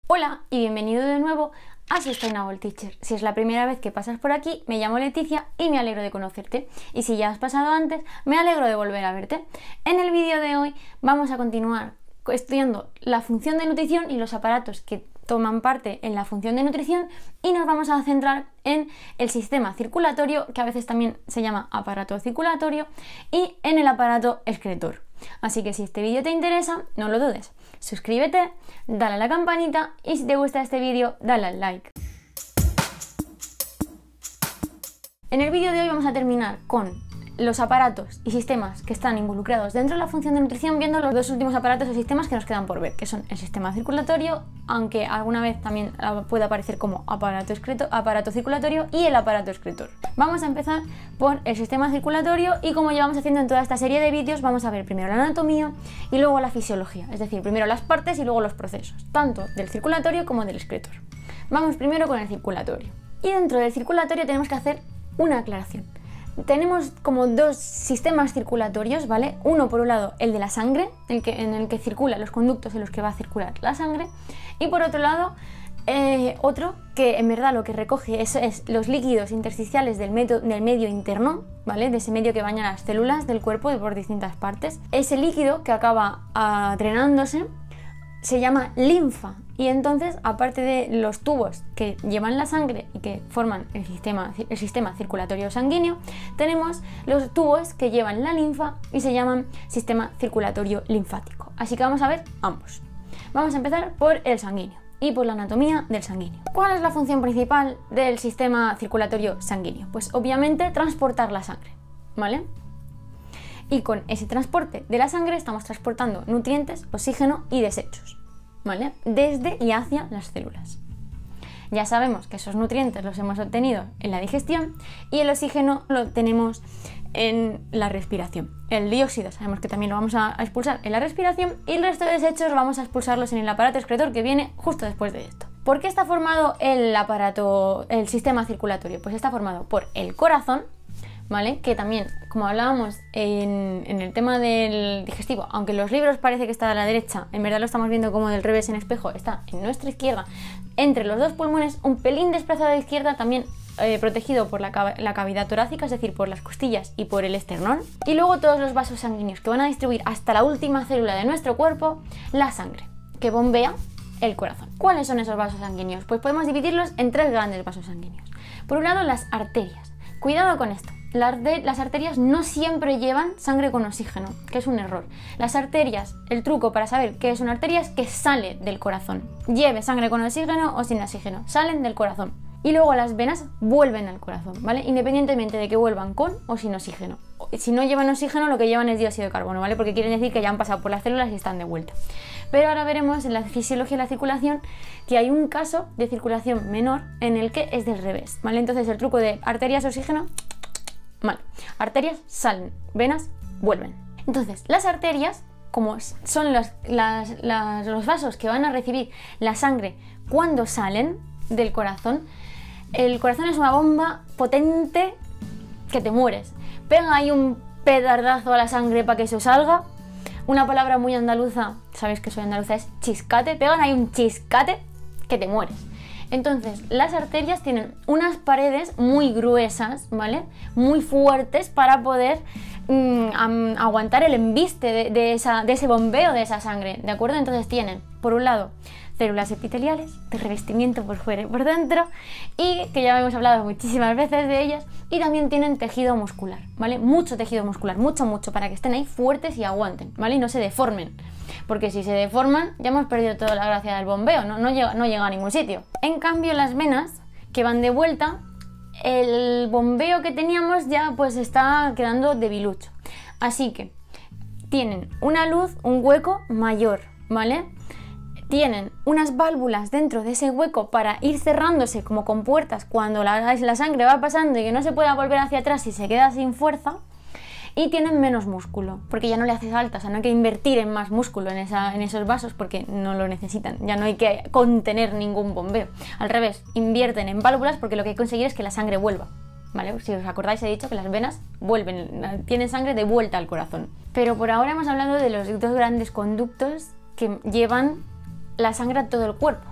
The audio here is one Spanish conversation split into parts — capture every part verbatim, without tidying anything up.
Hola y bienvenido de nuevo a Sustainable Teacher. Si es la primera vez que pasas por aquí, me llamo Leticia y me alegro de conocerte. Y si ya has pasado antes, me alegro de volver a verte. En el vídeo de hoy vamos a continuar estudiando la función de nutrición y los aparatos que toman parte en la función de nutrición, y nos vamos a centrar en el sistema circulatorio, que a veces también se llama aparato circulatorio, y en el aparato excretor. Así que si este vídeo te interesa, no lo dudes, suscríbete, dale a la campanita y si te gusta este vídeo, dale al like. En el vídeo de hoy vamos a terminar con los aparatos y sistemas que están involucrados dentro de la función de nutrición, viendo los dos últimos aparatos o sistemas que nos quedan por ver, que son el sistema circulatorio, aunque alguna vez también puede aparecer como aparato, excreto, aparato circulatorio, y el aparato excretor. Vamos a empezar por el sistema circulatorio, y como llevamos haciendo en toda esta serie de vídeos, vamos a ver primero la anatomía y luego la fisiología, es decir, primero las partes y luego los procesos, tanto del circulatorio como del excretor. Vamos primero con el circulatorio. Y dentro del circulatorio tenemos que hacer una aclaración. Tenemos como dos sistemas circulatorios, ¿vale? Uno, por un lado, el de la sangre, el que, en el que circulan los conductos en los que va a circular la sangre, y por otro lado, eh, otro que en verdad lo que recoge es, es los líquidos intersticiales del medio, del medio interno, ¿vale? De ese medio que baña las células del cuerpo por distintas partes. Ese líquido que acaba ah, drenándose se llama linfa, y entonces, aparte de los tubos que llevan la sangre y que forman el sistema, el sistema circulatorio sanguíneo, tenemos los tubos que llevan la linfa y se llaman sistema circulatorio linfático. Así que vamos a ver ambos. Vamos a empezar por el sanguíneo y por la anatomía del sanguíneo. ¿Cuál es la función principal del sistema circulatorio sanguíneo? Pues obviamente transportar la sangre, ¿vale? Y con ese transporte de la sangre estamos transportando nutrientes, oxígeno y desechos, ¿vale? Desde y hacia las células. Ya sabemos que esos nutrientes los hemos obtenido en la digestión y el oxígeno lo tenemos en la respiración. El dióxido sabemos que también lo vamos a expulsar en la respiración, y el resto de desechos vamos a expulsarlos en el aparato excretor, que viene justo después de esto. ¿Por qué está formado el aparato, el sistema circulatorio? Pues está formado por el corazón, ¿vale? Que también, como hablábamos en, en el tema del digestivo, aunque en los libros parece que está a la derecha, en verdad lo estamos viendo como del revés en espejo, está en nuestra izquierda, entre los dos pulmones, un pelín desplazado a la izquierda, también eh, protegido por la, la cavidad torácica, es decir, por las costillas y por el esternón. Y luego todos los vasos sanguíneos que van a distribuir hasta la última célula de nuestro cuerpo la sangre, que bombea el corazón. ¿Cuáles son esos vasos sanguíneos? Pues podemos dividirlos en tres grandes vasos sanguíneos. Por un lado, las arterias. Cuidado con esto. Las arterias no siempre llevan sangre con oxígeno, que es un error. Las arterias, el truco para saber qué es una arteria es que sale del corazón. Lleve sangre con oxígeno o sin oxígeno, salen del corazón. Y luego las venas vuelven al corazón, ¿vale? Independientemente de que vuelvan con o sin oxígeno. Si no llevan oxígeno, lo que llevan es dióxido de carbono, ¿vale? Porque quieren decir que ya han pasado por las células y están de vuelta. Pero ahora veremos en la fisiología de la circulación que hay un caso de circulación menor en el que es del revés, ¿vale? Entonces el truco de arterias, oxígeno, mal. Arterias salen, venas vuelven. Entonces, las arterias, como son los, las, las, los vasos que van a recibir la sangre cuando salen del corazón, el corazón es una bomba potente que te mueres. Pega ahí un pedardazo a la sangre para que eso salga. Una palabra muy andaluza, sabéis que soy andaluza, es chiscate. Pegan ahí un chiscate que te mueres. Entonces, las arterias tienen unas paredes muy gruesas, ¿vale? Muy fuertes para poder mmm, aguantar el embiste de, de, esa, de ese bombeo de esa sangre, ¿de acuerdo? Entonces tienen, por un lado, células epiteliales, de revestimiento por fuera y por dentro, y que ya hemos hablado muchísimas veces de ellas, y también tienen tejido muscular, ¿vale? Mucho tejido muscular, mucho, mucho, para que estén ahí fuertes y aguanten, ¿vale? Y no se deformen. Porque si se deforman, ya hemos perdido toda la gracia del bombeo, no, no, llega, no llega a ningún sitio. En cambio, las venas, que van de vuelta, el bombeo que teníamos ya pues está quedando debilucho. Así que tienen una luz, un hueco mayor, ¿vale? Tienen unas válvulas dentro de ese hueco para ir cerrándose como con puertas cuando la, la sangre va pasando y que no se pueda volver hacia atrás y se queda sin fuerza. Y tienen menos músculo, porque ya no le hace falta, o sea, no hay que invertir en más músculo en, esa, en esos vasos porque no lo necesitan, ya no hay que contener ningún bombeo. Al revés, invierten en válvulas porque lo que hay que conseguir es que la sangre vuelva, ¿vale? Si os acordáis, he dicho que las venas vuelven, tienen sangre de vuelta al corazón. Pero por ahora hemos hablado de los dos grandes conductos que llevan la sangre a todo el cuerpo.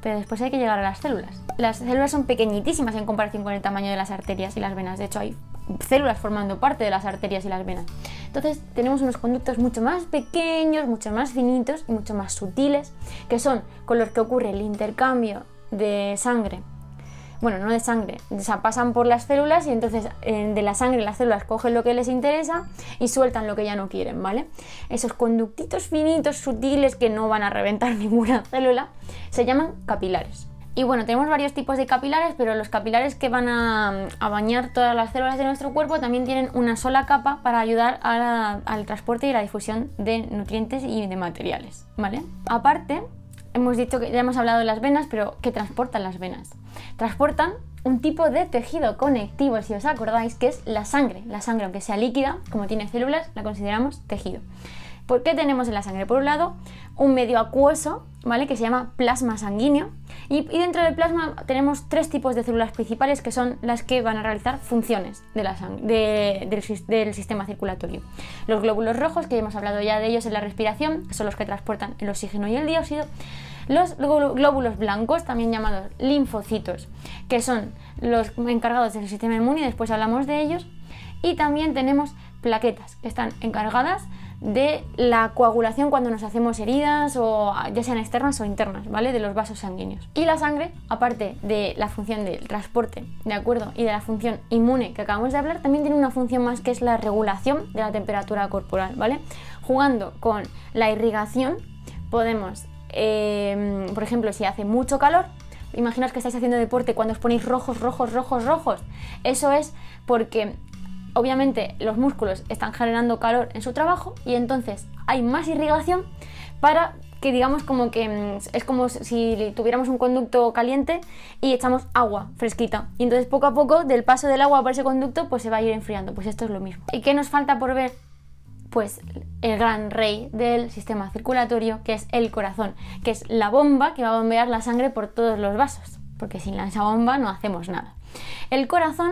pero después hay que llegar a las células. Las células son pequeñitísimas en comparación con el tamaño de las arterias y las venas. De hecho, hay células formando parte de las arterias y las venas. Entonces tenemos unos conductos mucho más pequeños, mucho más finitos y mucho más sutiles, que son con los que ocurre el intercambio de sangre. Bueno, no de sangre, o sea, pasan por las células y entonces eh, de la sangre las células cogen lo que les interesa y sueltan lo que ya no quieren, ¿vale? Esos conductitos finitos, sutiles, que no van a reventar ninguna célula, se llaman capilares. Y bueno, tenemos varios tipos de capilares, pero los capilares que van a, a bañar todas las células de nuestro cuerpo también tienen una sola capa para ayudar a la, al transporte y la difusión de nutrientes y de materiales, ¿vale? Aparte, hemos dicho que ya hemos hablado de las venas, pero ¿qué transportan las venas? Transportan un tipo de tejido conectivo, si os acordáis, que es la sangre. La sangre, aunque sea líquida, como tiene células, la consideramos tejido. ¿Por qué tenemos en la sangre? Por un lado, un medio acuoso, ¿vale?, que se llama plasma sanguíneo, y, y dentro del plasma tenemos tres tipos de células principales que son las que van a realizar funciones de la sangre, de, del, del sistema circulatorio. Los glóbulos rojos, que hemos hablado ya de ellos en la respiración, que son los que transportan el oxígeno y el dióxido. Los glóbulos blancos, también llamados linfocitos, que son los encargados del sistema inmune, y después hablamos de ellos. Y también tenemos plaquetas, que están encargadas de la coagulación cuando nos hacemos heridas, o ya sean externas o internas, ¿vale?, de los vasos sanguíneos. Y la sangre, aparte de la función del transporte, ¿de acuerdo?, y de la función inmune que acabamos de hablar, también tiene una función más, que es la regulación de la temperatura corporal, ¿vale? Jugando con la irrigación podemos, eh, por ejemplo, si hace mucho calor, imaginaos que estáis haciendo deporte, cuando os ponéis rojos, rojos, rojos, rojos, eso es porque obviamente los músculos están generando calor en su trabajo y entonces hay más irrigación para que, digamos, como que es como si tuviéramos un conducto caliente y echamos agua fresquita, y entonces poco a poco del paso del agua por ese conducto pues se va a ir enfriando. Pues esto es lo mismo. ¿Y qué nos falta por ver? Pues el gran rey del sistema circulatorio, que es el corazón, que es la bomba que va a bombear la sangre por todos los vasos, porque sin esa bomba no hacemos nada. El corazón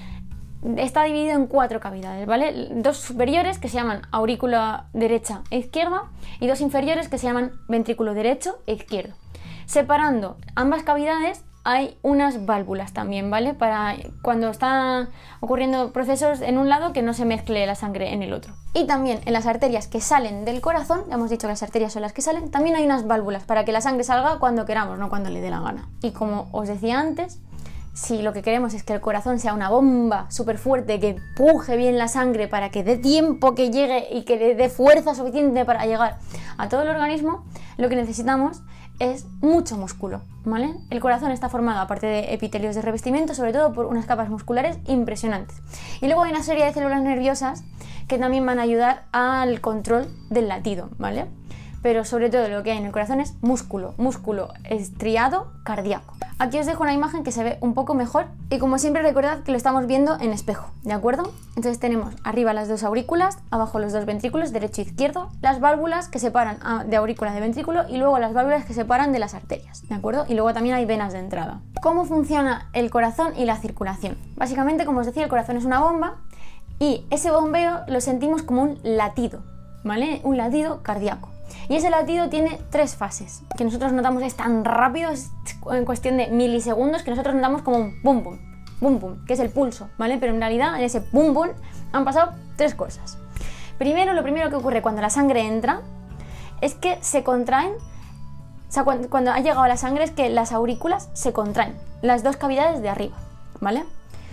está dividido en cuatro cavidades, ¿vale? Dos superiores, que se llaman aurícula derecha e izquierda, y dos inferiores, que se llaman ventrículo derecho e izquierdo. Separando ambas cavidades hay unas válvulas también, ¿vale?, para cuando están ocurriendo procesos en un lado que no se mezcle la sangre en el otro. Y también en las arterias que salen del corazón, ya hemos dicho que las arterias son las que salen, también hay unas válvulas para que la sangre salga cuando queramos, no cuando le dé la gana. Y como os decía antes, si lo que queremos es que el corazón sea una bomba súper fuerte, que empuje bien la sangre para que dé tiempo que llegue y que le dé fuerza suficiente para llegar a todo el organismo, lo que necesitamos es mucho músculo, ¿vale? El corazón está formado, aparte de epitelios de revestimiento, sobre todo por unas capas musculares impresionantes. Y luego hay una serie de células nerviosas que también van a ayudar al control del latido, ¿vale? Pero sobre todo lo que hay en el corazón es músculo, músculo estriado cardíaco. Aquí os dejo una imagen que se ve un poco mejor, y como siempre recordad que lo estamos viendo en espejo, ¿de acuerdo? Entonces tenemos arriba las dos aurículas, abajo los dos ventrículos, derecho e izquierdo, las válvulas que separan de aurícula de ventrículo, y luego las válvulas que separan de las arterias, ¿de acuerdo? Y luego también hay venas de entrada. ¿Cómo funciona el corazón y la circulación? Básicamente, como os decía, el corazón es una bomba, y ese bombeo lo sentimos como un latido, ¿vale? Un latido cardíaco. Y ese latido tiene tres fases, que nosotros notamos, es tan rápido, es en cuestión de milisegundos, que nosotros notamos como un bum bum, bum bum, que es el pulso, ¿vale? Pero en realidad en ese bum bum han pasado tres cosas. Primero, lo primero que ocurre cuando la sangre entra es que se contraen, o sea, cuando, cuando ha llegado la sangre es que las aurículas se contraen, las dos cavidades de arriba, ¿vale?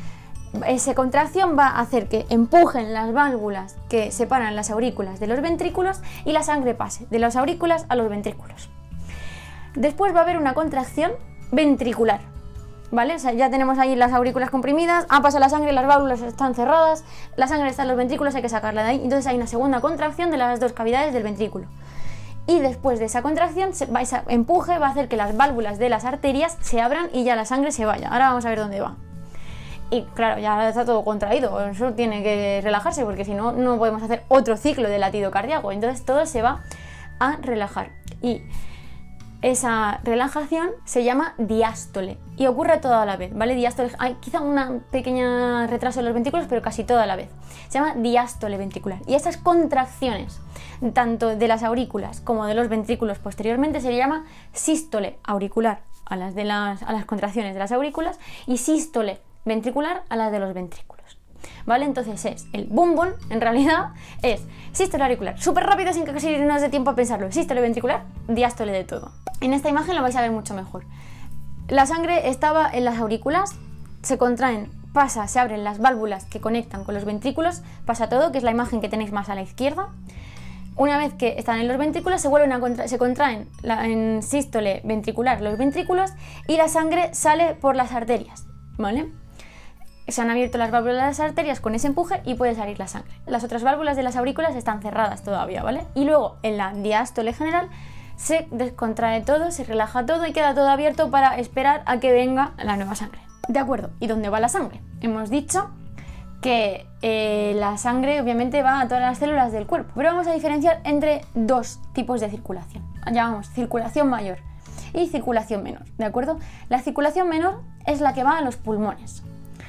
Esa contracción va a hacer que empujen las válvulas que separan las aurículas de los ventrículos y la sangre pase de las aurículas a los ventrículos. Después va a haber una contracción ventricular, ¿vale? O sea, ya tenemos ahí las aurículas comprimidas, ha pasado la sangre, las válvulas están cerradas, la sangre está en los ventrículos, hay que sacarla de ahí, entonces hay una segunda contracción de las dos cavidades del ventrículo. Y después de esa contracción, ese empuje va a hacer que las válvulas de las arterias se abran y ya la sangre se vaya. Ahora vamos a ver dónde va. Y claro, ya está todo contraído, eso tiene que relajarse, porque si no, no podemos hacer otro ciclo de latido cardíaco. Entonces todo se va a relajar. Y esa relajación se llama diástole y ocurre toda la vez, ¿vale? Diástole, hay quizá un pequeño retraso en los ventrículos, pero casi toda la vez. Se llama diástole ventricular. Y esas contracciones, tanto de las aurículas como de los ventrículos posteriormente, se le llama sístole auricular. a las, de las, a las contracciones de las aurículas y sístole ventricular a las de los ventrículos. ¿Vale? Entonces es el boom boom, en realidad es sístole auricular, súper rápido sin que casi nos dé tiempo a pensarlo, sístole ventricular, diástole de todo. En esta imagen lo vais a ver mucho mejor. La sangre estaba en las aurículas, se contraen, pasa, se abren las válvulas que conectan con los ventrículos, pasa todo, que es la imagen que tenéis más a la izquierda. Una vez que están en los ventrículos, se vuelven a contra se contraen la, en sístole ventricular los ventrículos y la sangre sale por las arterias, ¿vale? Se han abierto las válvulas de las arterias con ese empuje y puede salir la sangre. Las otras válvulas de las aurículas están cerradas todavía, ¿vale? Y luego en la diástole general se descontrae todo, se relaja todo y queda todo abierto para esperar a que venga la nueva sangre. ¿De acuerdo? ¿Y dónde va la sangre? Hemos dicho que eh, la sangre obviamente va a todas las células del cuerpo, pero vamos a diferenciar entre dos tipos de circulación. Llamamos circulación mayor y circulación menor, ¿de acuerdo? La circulación menor es la que va a los pulmones.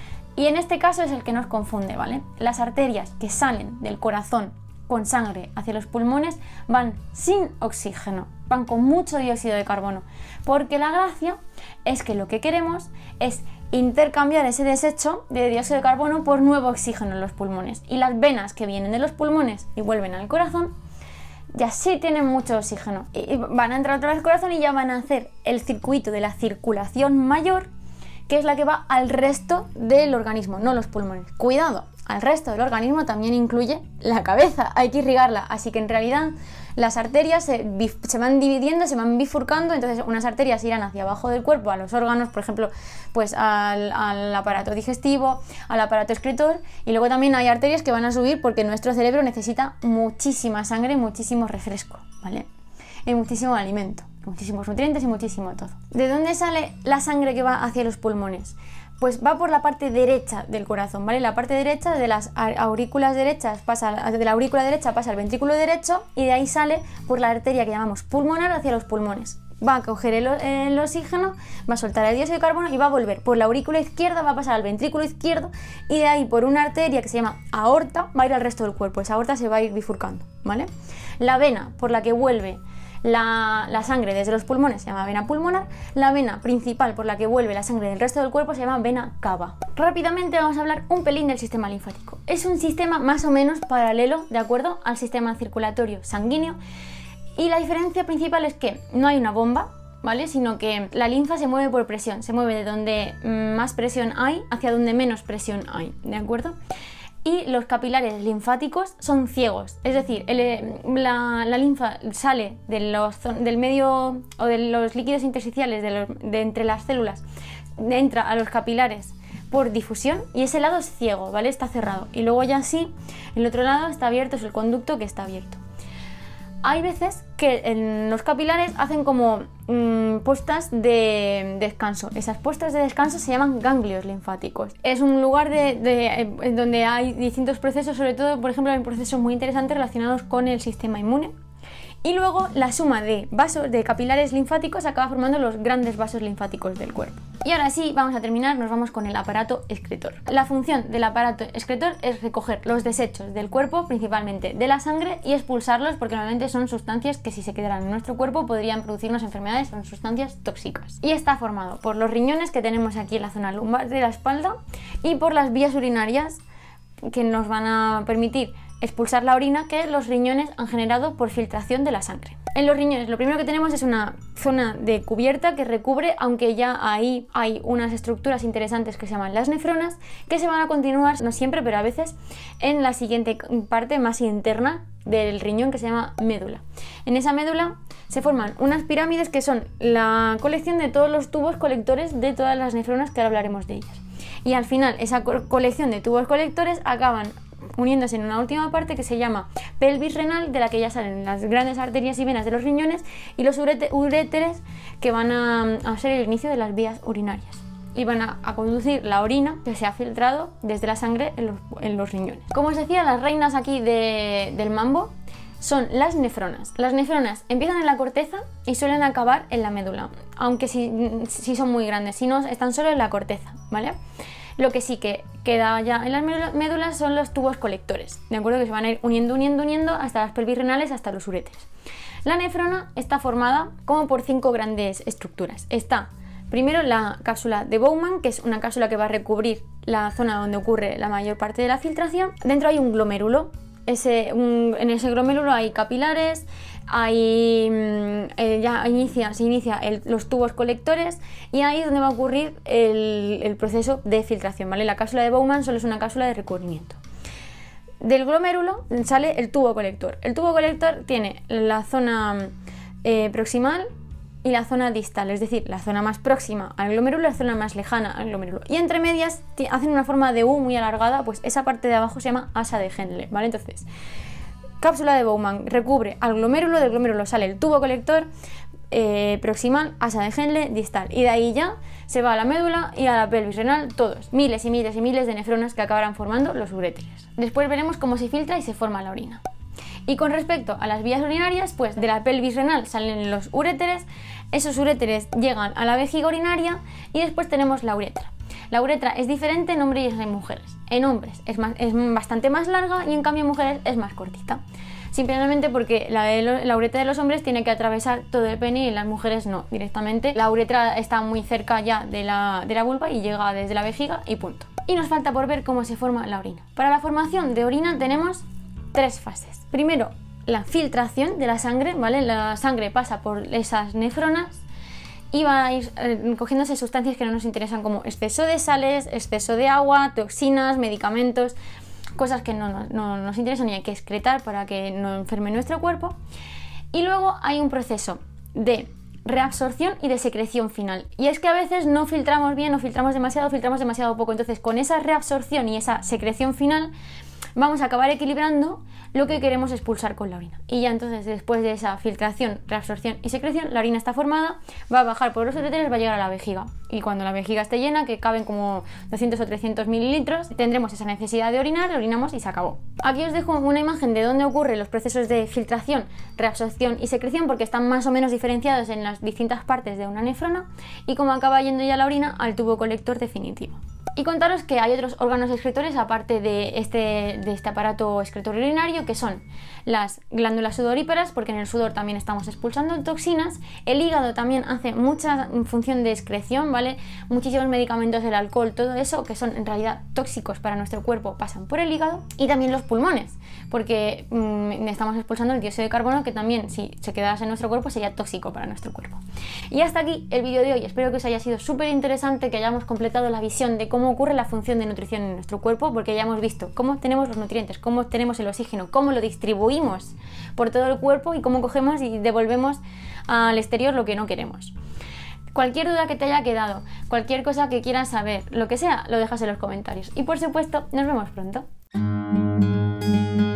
Y en este caso es el que nos confunde, ¿vale? Las arterias que salen del corazón con sangre hacia los pulmones van sin oxígeno, van con mucho dióxido de carbono, porque la gracia es que lo que queremos es intercambiar ese desecho de dióxido de carbono por nuevo oxígeno en los pulmones. Y las venas que vienen de los pulmones y vuelven al corazón ya sí tienen mucho oxígeno y van a entrar otra vez al corazón y ya van a hacer el circuito de la circulación mayor, que es la que va al resto del organismo, no los pulmones. Cuidado, al resto del organismo también incluye la cabeza, hay que irrigarla, así que en realidad las arterias se, se van dividiendo, se van bifurcando, entonces unas arterias irán hacia abajo del cuerpo, a los órganos, por ejemplo, pues al, al aparato digestivo, al aparato excretor, y luego también hay arterias que van a subir porque nuestro cerebro necesita muchísima sangre, muchísimo refresco, ¿vale? Y muchísimo alimento, muchísimos nutrientes y muchísimo todo. ¿De dónde sale la sangre que va hacia los pulmones? Pues va por la parte derecha del corazón, ¿vale? La parte derecha de las aurículas derechas pasa, de la aurícula derecha pasa al ventrículo derecho y de ahí sale por la arteria que llamamos pulmonar hacia los pulmones. Va a coger el, el oxígeno, va a soltar el dióxido de carbono y va a volver por la aurícula izquierda, va a pasar al ventrículo izquierdo y de ahí por una arteria que se llama aorta va a ir al resto del cuerpo. Esa aorta se va a ir bifurcando, ¿vale? La vena por la que vuelve La, la sangre desde los pulmones se llama vena pulmonar, la vena principal por la que vuelve la sangre del resto del cuerpo se llama vena cava. Rápidamente vamos a hablar un pelín del sistema linfático. Es un sistema más o menos paralelo, ¿de acuerdo?, al sistema circulatorio sanguíneo, y la diferencia principal es que no hay una bomba, ¿vale?, sino que la linfa se mueve por presión, se mueve de donde más presión hay hacia donde menos presión hay, ¿de acuerdo? Y los capilares linfáticos son ciegos, es decir, el, la, la linfa sale de los, del medio o de los líquidos intersticiales de, los, de entre las células, entra a los capilares por difusión y ese lado es ciego, ¿vale? Está cerrado. Y luego ya sí, el otro lado está abierto, es el conducto que está abierto. Hay veces que en los capilares hacen como mmm, puestas de descanso. Esas puestas de descanso se llaman ganglios linfáticos. Es un lugar de, de, de, donde hay distintos procesos, sobre todo, por ejemplo, hay procesos muy interesantes relacionados con el sistema inmune. Y luego la suma de vasos de capilares linfáticos acaba formando los grandes vasos linfáticos del cuerpo. Y ahora sí, vamos a terminar, nos vamos con el aparato excretor. La función del aparato excretor es recoger los desechos del cuerpo, principalmente de la sangre, y expulsarlos porque normalmente son sustancias que si se quedaran en nuestro cuerpo podrían producirnos enfermedades, son sustancias tóxicas. Y está formado por los riñones que tenemos aquí en la zona lumbar de la espalda y por las vías urinarias que nos van a permitir expulsar la orina que los riñones han generado por filtración de la sangre. En los riñones lo primero que tenemos es una zona de cubierta que recubre, aunque ya ahí hay unas estructuras interesantes que se llaman las nefronas, que se van a continuar, no siempre, pero a veces, en la siguiente parte más interna del riñón que se llama médula. En esa médula se forman unas pirámides que son la colección de todos los tubos colectores de todas las nefronas, que ahora hablaremos de ellas. Y al final esa co- colección de tubos colectores acaban uniéndose en una última parte que se llama pelvis renal, de la que ya salen las grandes arterias y venas de los riñones y los uréteres, que van a, a ser el inicio de las vías urinarias y van a, a conducir la orina que se ha filtrado desde la sangre en los, en los riñones. Como os decía, las reinas aquí de, del mambo son las nefronas. Las nefronas empiezan en la corteza y suelen acabar en la médula, aunque si, si son muy grandes, si no están solo en la corteza, ¿vale? Lo que sí que queda ya en las médulas son los tubos colectores, ¿de acuerdo? Que se van a ir uniendo, uniendo, uniendo hasta las pelvis renales, hasta los uréteres. La nefrona está formada como por cinco grandes estructuras. Está Primero la cápsula de Bowman, que es una cápsula que va a recubrir la zona donde ocurre la mayor parte de la filtración. Dentro hay un glomérulo. Ese, un, en ese glomérulo hay capilares, hay, eh, ya inicia, se inicia el, los tubos colectores, y ahí es donde va a ocurrir el, el proceso de filtración, ¿vale? La cápsula de Bowman solo es una cápsula de recubrimiento. Del glomérulo sale el tubo colector. El tubo colector tiene la zona eh, proximal y la zona distal, es decir, la zona más próxima al glomérulo y la zona más lejana al glomérulo. Y entre medias hacen una forma de U muy alargada, pues esa parte de abajo se llama asa de Henle, ¿vale? Entonces, cápsula de Bowman recubre al glomérulo, del glomérulo sale el tubo colector eh, proximal, asa de Henle, distal, y de ahí ya se va a la médula y a la pelvis renal, todos, miles y miles y miles de nefronas que acabarán formando los uréteres. Después veremos cómo se filtra y se forma la orina. Y con respecto a las vías urinarias, pues de la pelvis renal salen los uréteres, esos uréteres llegan a la vejiga urinaria y después tenemos la uretra. La uretra es diferente en hombres y en mujeres. En hombres es, más, es bastante más larga y en cambio en mujeres es más cortita. Simplemente porque la, de lo, la uretra de los hombres tiene que atravesar todo el pene y en las mujeres no, directamente. La uretra está muy cerca ya de la, de la vulva y llega desde la vejiga y punto. Y nos falta por ver cómo se forma la orina. Para la formación de orina tenemos tres fases. Primero, la filtración de la sangre, ¿vale? La sangre pasa por esas nefronas y va a ir eh, cogiéndose sustancias que no nos interesan, como exceso de sales, exceso de agua, toxinas, medicamentos, cosas que no, no, no nos interesan y hay que excretar para que no enferme nuestro cuerpo. Y luego hay un proceso de reabsorción y de secreción final. Y es que a veces no filtramos bien, o filtramos demasiado, filtramos demasiado poco. Entonces, con esa reabsorción y esa secreción final vamos a acabar equilibrando lo que queremos expulsar con la orina. Y ya entonces, después de esa filtración, reabsorción y secreción, la orina está formada, va a bajar por los uréteres, va a llegar a la vejiga. Y cuando la vejiga esté llena, que caben como doscientos o trescientos mililitros, tendremos esa necesidad de orinar, orinamos y se acabó. Aquí os dejo una imagen de dónde ocurren los procesos de filtración, reabsorción y secreción, porque están más o menos diferenciados en las distintas partes de una nefrona, y cómo acaba yendo ya la orina al tubo colector definitivo. Y contaros que hay otros órganos excretores aparte de este, de este aparato excretorio urinario, que son las glándulas sudoríparas, porque en el sudor también estamos expulsando toxinas. El hígado también hace mucha función de excreción, ¿vale? Muchísimos medicamentos, el alcohol, todo eso, que son en realidad tóxicos para nuestro cuerpo, pasan por el hígado. Y también los pulmones, porque mmm, estamos expulsando el dióxido de carbono, que también, si se quedase en nuestro cuerpo, sería tóxico para nuestro cuerpo. Y hasta aquí el vídeo de hoy. Espero que os haya sido súper interesante, que hayamos completado la visión de cómo ocurre la función de nutrición en nuestro cuerpo, porque ya hemos visto cómo tenemos los nutrientes, cómo tenemos el oxígeno, cómo lo distribuimos por todo el cuerpo y cómo cogemos y devolvemos al exterior lo que no queremos. Cualquier duda que te haya quedado, cualquier cosa que quieras saber, lo que sea, lo dejas en los comentarios. Y por supuesto, nos vemos pronto.